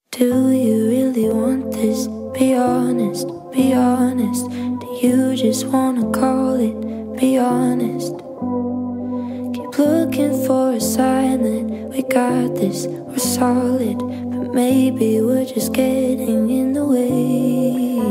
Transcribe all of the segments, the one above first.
Do you really want this? Be honest, be honest. Do you just wanna call it? Be honest. Keep looking for a sign that we got this, we're solid, but maybe we're just getting in the way.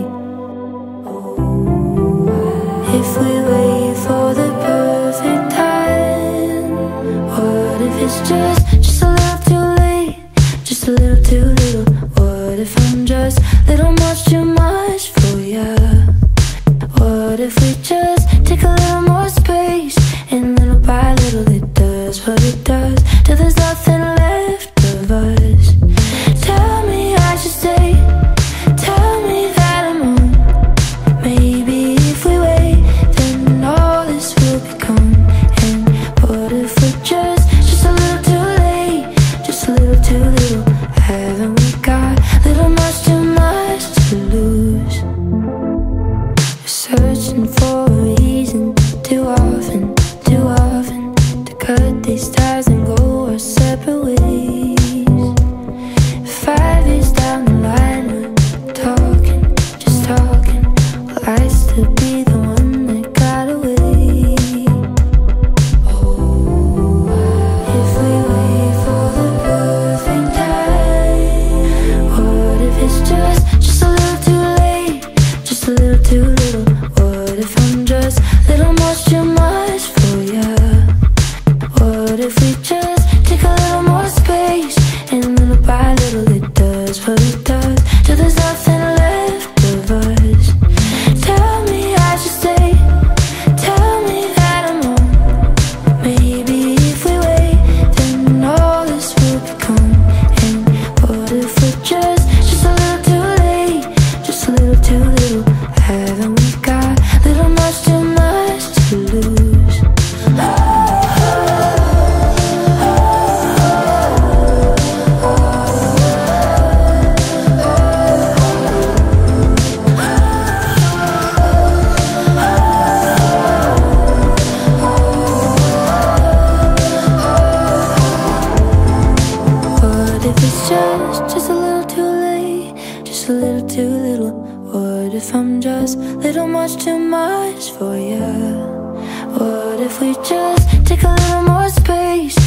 If we wait for the perfect time, what if it's just a little too late, just a little too little? What if I'm just a little much too much for ya? What if we just take a little more space, and little by little it does what it does, till there's nothing left of us? Tell me I should stay, tell me that I'm wrong. Maybe if we wait, then all this will become. And what if we're just a little too late, just a little too little? Haven't we got a little much too much to lose? Searching for a reason too often to cut these ties and go our separate ways. 5 years down the line, we're talking, just talking. Will I still be the one that got away? If we wait for the perfect time, what if it's just a little too late, just a little too little? What if I'm just a little much too much for ya? What if we just take a little more space, and little by little it does what it does, till there's nothing left of us? Tell me I should stay, tell me that I'm wrong. Maybe if we wait, then all this will become. And what if we're just a little too late, just a little too little? Haven't we got a little much too much to lose? What if it's just a little too late, just a little too little? What if I'm just a little much too much for ya? What if we just take a little more space,